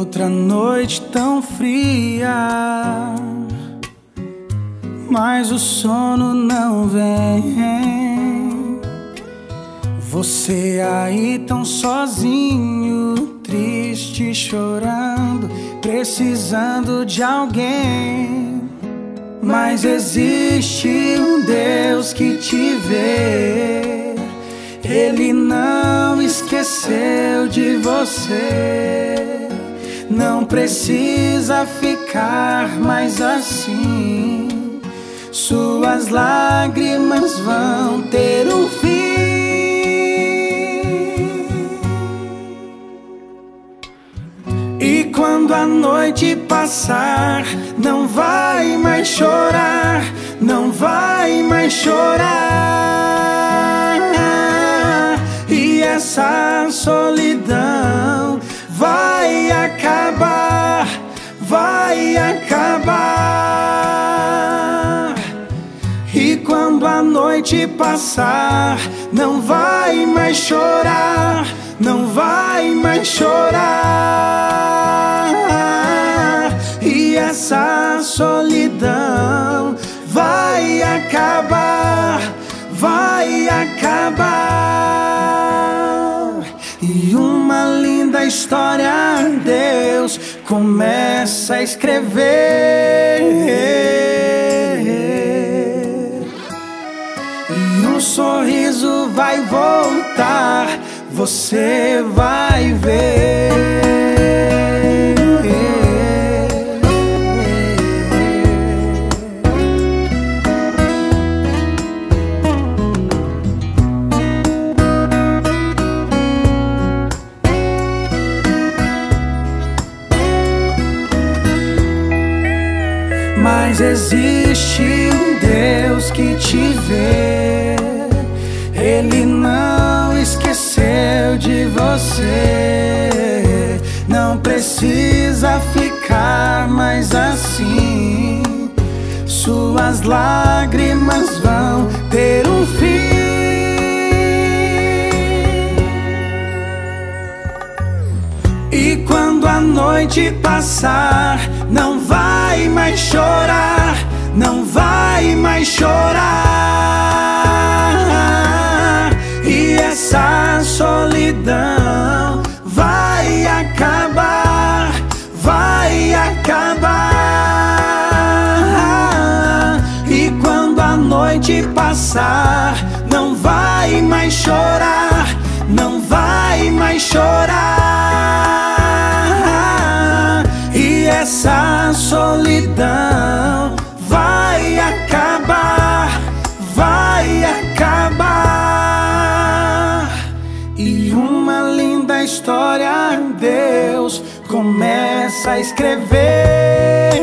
outra noite tão fria, mas o sono não vem. Você aí tão sozinho, triste, chorando, precisando de alguém. Mas existe um Deus que te vê. Ele não esqueceu de você. Não precisa ficar mais assim. Suas lágrimas vão ter um fim. E quando a noite passar, não vai mais chorar, não vai mais chorar. E essa solidão vai acabar, vai acabar. E quando a noite passar, não vai mais chorar, não vai mais chorar. E essa solidão vai acabar, vai acabar. E uma linda história Deus começa a escrever. E um sorriso vai voltar, você vai ver. Mas existe um Deus que te vê. Ele não esqueceu de você. Não precisa ficar mais assim. Suas lágrimas vão ter um fim. E quando a noite passar, não vai mais chorar, não vai mais chorar. E essa solidão vai acabar, vai acabar. E quando a noite passar, não vai mais chorar, não vai mais chorar. E essa solidão vai acabar, vai acabar. E uma linda história Deus começa a escrever.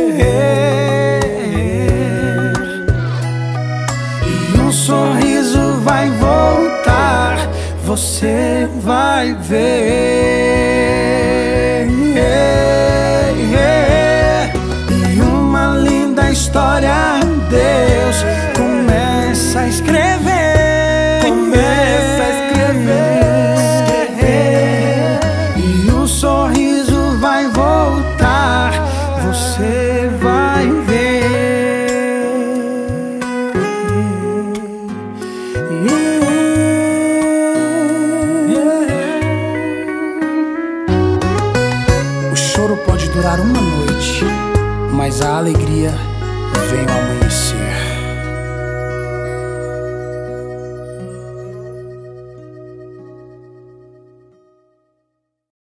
E um sorriso vai voltar, você vai ver. E uma linda história Deus começa a escrever, começa a escrever. E o sorriso vai voltar, você vai ver. O choro pode durar uma noite, mas a alegria vem ao amanhecer.